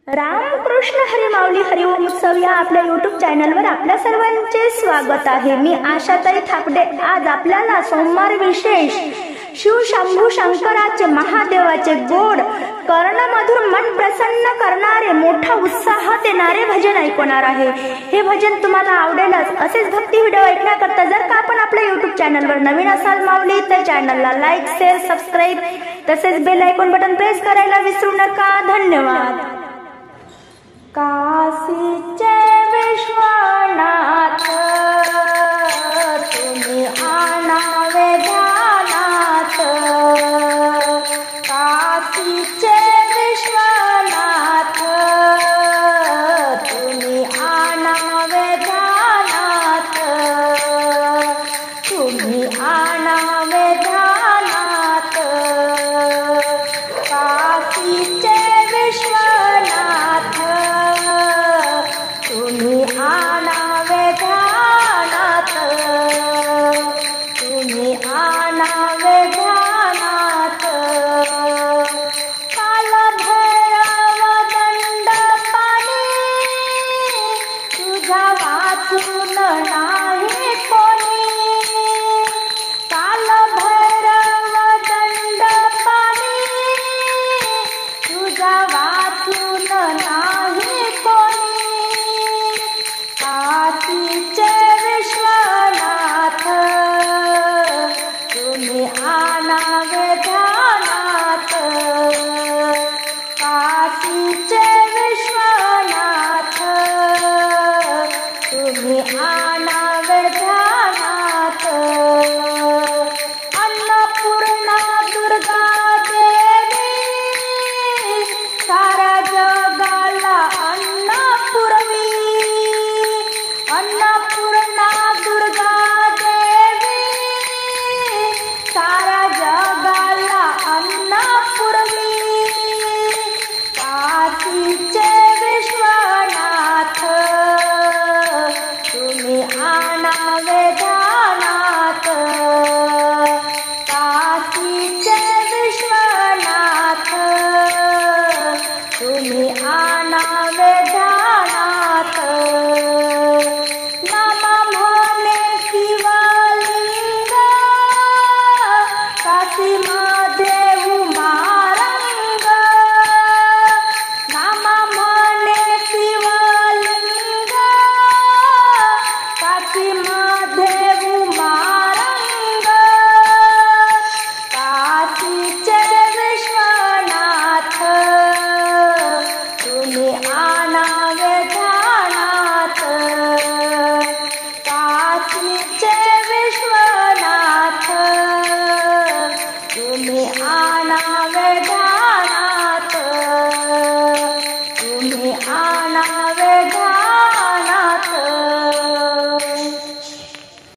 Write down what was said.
रामकृष्ण हरी माऊली हरिओम उत्सव या आपल्या यूट्यूब चॅनलवर आपल्या सर्वांचे स्वागत आहे। मी आशाताई थापडे आज आपल्याला सोमवार विशेष शिव शंभू शंकराचे महादेवाचे गोड कर्णमधुर मन प्रसन्न करणारे मोठा उत्साह देणारे भजन ऐकवणार आहे। हे भजन तुम्हाला आवडेलच। असेच भक्ती व्हिडिओ ऐकण्याकरता जर का आपण आपल्या यूट्यूब चॅनलवर नवीन असाल माऊली तर चॅनलला लाईक शेअर सबस्क्राईब तसेच बेल आयकॉन बटन प्रेस करायला विसरू नका। धन्यवाद। काशीचे विश्वनाथ तुम्ही आणावे ध्यानात, काशीचे विश्वनाथ तुम्ही आणावे ध्यानात, तुम्ही आणावे ध्यानात, काशीचे विश्वनाथ तुम्ही आणावे ध्यानात, तुम्ही आणावे ध्यानात। काल भैरव दंड पाणी तुझा वाचून नाही कोणी, काल भैरव दंड पाणी तुझा वाचून नाही कोणी, काशीचे विश्वनाथ तुम्ही आणावे ध्यानात, काशीचे विश्वनाथ तुम्ही आणावे ध्यानात। अन्नपूर्णा दुर्गा देवी साऱ्या जगाला अन्न पुरवी, अन्नपूर्णा दुर्गा देवी साऱ्या जगाला अन्न पुरवी, काशीचे विश्वनाथ तुम्ही आणावे ध्यानात, काशीचे विश्वनाथ तुम्ही आणावे ध्यानात। नाम म्हणे शिवलिंग काशी महादेव मारंग, नाम म्हणे शिवलिंग काशी महादेव मारंग, काशीचे विश्वनाथ तुम्ही आणावे ध्यानात, काशीचे विश्वनाथ तुम्ही आणावे ध्यानात, तुम्ही आणावे ध्यानात।